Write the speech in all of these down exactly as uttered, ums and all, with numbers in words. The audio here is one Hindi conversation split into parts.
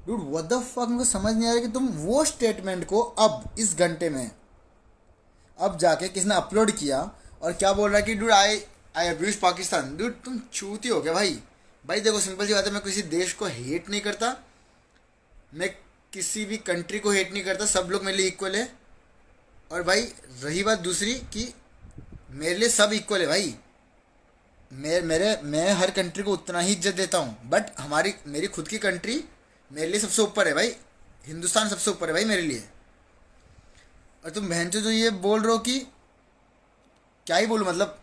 डूड व्हाट द फक, मुझे समझ नहीं आ रहा कि तुम वो स्टेटमेंट को अब इस घंटे में अब जाके किसने अपलोड किया और क्या बोल रहा है कि dude I I abuse Pakistan. Dude तुम चूती हो क्या भाई? भाई देखो सिंपल सी बात है, मैं किसी देश को हेट नहीं करता, मैं किसी भी कंट्री को हेट नहीं करता, सब लोग मेरे लिए इक्वल है। और भाई रही बात दूसरी कि मेरे लिए सब इक्वल है भाई, मैं मेरे मैं हर कंट्री को उतना ही इज्जत देता हूँ, बट हमारी मेरी खुद की कंट्री मेरे लिए सबसे ऊपर है भाई, हिंदुस्तान सबसे ऊपर है भाई मेरे लिए। और तुम बहन जो ये बोल रहे हो कि क्या ही बोलूँ, मतलब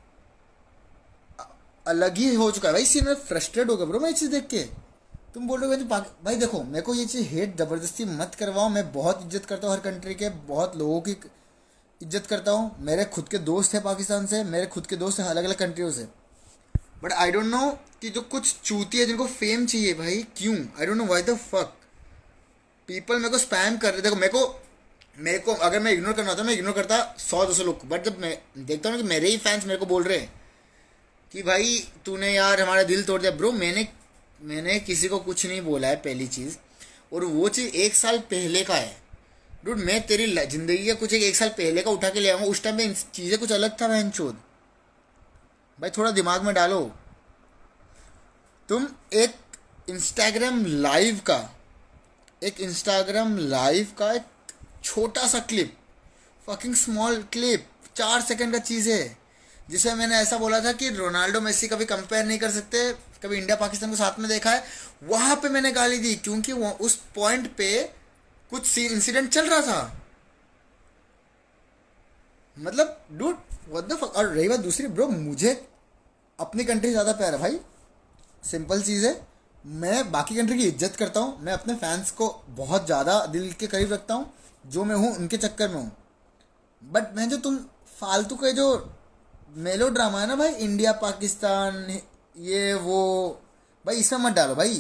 अलग ही हो चुका है भाई, इससे मैं फ्रस्ट्रेट हो गया ब्रो मैं ये चीज़ देख के। तुम बोल रहे हो भाई, भाई देखो मेरे को ये चीज़ हेट ज़बरदस्ती मत करवाओ, मैं बहुत इज्जत करता हूँ हर कंट्री के, बहुत लोगों की इज्जत करता हूँ, मेरे खुद के दोस्त हैं पाकिस्तान से, मेरे खुद के दोस्त हैं अलग अलग कंट्रियों से। बट आई डोंट नो कि जो कुछ चूती है जिनको फेम चाहिए भाई, क्यों, I don't know why the fuck people मेरे को स्पैम कर रहे। देखो मेरे को मेरे को अगर मैं इग्नोर करना होता मैं इग्नोर करता सौ दो सौ लोग को, बट जब मैं देखता हूँ कि मेरे ही फैंस मेरे को बोल रहे हैं कि भाई तूने यार हमारा दिल तोड़ दिया। ब्रो मैंने मैंने किसी को कुछ नहीं बोला है पहली चीज़, और वो चीज़ एक साल पहले का है। डूड मैं तेरी जिंदगी का कुछ एक, एक साल पहले का उठा के ले आऊँगा, उस टाइम पे चीज़ें कुछ अलग था बहन चोद। भाई थोड़ा दिमाग में डालो। तुम एक इंस्टाग्राम लाइव का एक इंस्टाग्राम लाइव का एक छोटा सा क्लिप, फकिंग स्मॉल क्लिप, चार सेकंड का चीज़ है, जिसे मैंने ऐसा बोला था कि रोनाल्डो मेसी कभी कंपेयर नहीं कर सकते, कभी इंडिया पाकिस्तान को साथ में देखा है, वहां पे मैंने गाली दी क्योंकि वो उस पॉइंट पे कुछ इंसिडेंट चल रहा था। मतलब डूड व्हाट द फक। और रही बात दूसरी ब्रो, मुझे अपनी कंट्री ज़्यादा प्यार है भाई, सिंपल चीज़ है। मैं बाकी कंट्री की इज्जत करता हूँ, मैं अपने फैंस को बहुत ज़्यादा दिल के करीब रखता हूँ, जो मैं हूँ उनके चक्कर में हूँ। बट मैं जो तुम फालतू के जो मेलो ड्रामा है ना भाई, इंडिया पाकिस्तान ये वो, भाई इसमें मत डालो भाई,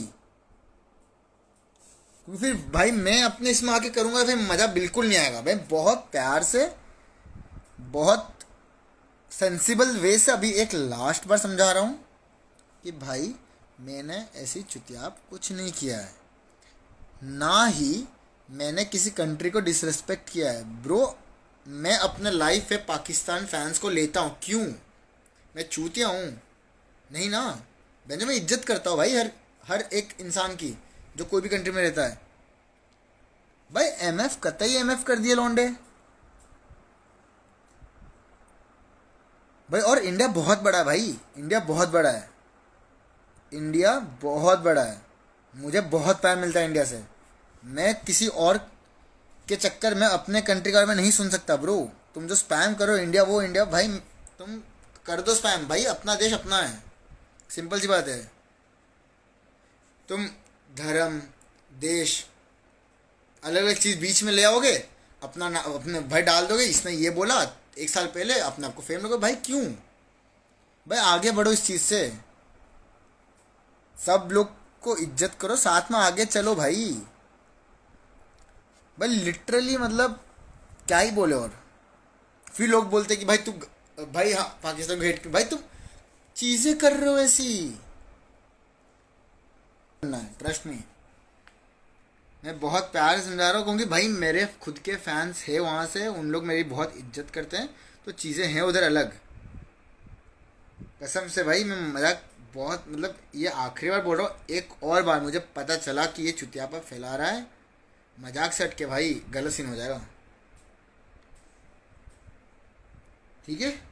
क्योंकि फिर भाई मैं अपने इसमें आके करूँगा फिर मज़ा बिल्कुल नहीं आएगा। भाई बहुत प्यार से, बहुत सेंसिबल वे से अभी एक लास्ट बार समझा रहा हूँ कि भाई मैंने ऐसी चुतियाप कुछ नहीं किया है, ना ही मैंने किसी कंट्री को डिसरेस्पेक्ट किया है। ब्रो मैं अपने लाइफ पे पाकिस्तान फैंस को लेता हूँ, क्यों, मैं चूतिया हूँ नहीं ना। मैं मैं इज्जत करता हूँ भाई हर हर एक इंसान की जो कोई भी कंट्री में रहता है। भाई एमएफ कतई एमएफ कर दिए लौंडे भाई। और इंडिया बहुत बड़ा है भाई, इंडिया बहुत बड़ा है, इंडिया बहुत बड़ा है, मुझे बहुत प्यार मिलता है इंडिया से। मैं किसी और के चक्कर में अपने कंट्री के बारे में नहीं सुन सकता ब्रो। तुम जो स्पैम करो इंडिया वो इंडिया, भाई तुम कर दो स्पैम भाई, अपना देश अपना है, सिंपल सी बात है। तुम धर्म देश अलग अलग चीज़ बीच में ले आओगे, अपना अपने भाई डाल दोगे, इसने ये बोला एक साल पहले, अपने आपको फेम लोगे भाई, क्यों भाई, आगे बढ़ो इस चीज़ से, सब लोग को इज्जत करो, साथ में आगे चलो भाई। भाई लिटरली मतलब क्या ही बोले। और फिर लोग बोलते कि भाई तू भाई हाँ पाकिस्तान को हेट, भाई तुम चीजें कर रहे हो ऐसी, ट्रस्ट मी मैं बहुत प्यार से समझा रहा हूँ, क्योंकि भाई मेरे खुद के फैंस है वहाँ से, उन लोग मेरी बहुत इज्जत करते हैं, तो चीज़ें हैं उधर अलग, कसम से भाई। मैं मजाक बहुत मतलब ये आखिरी बार बोल रहा हूँ, एक और बार मुझे पता चला कि ये चुतियापा फैला रहा है, मजाक से हट के भाई गलत सीन हो जाएगा, ठीक है।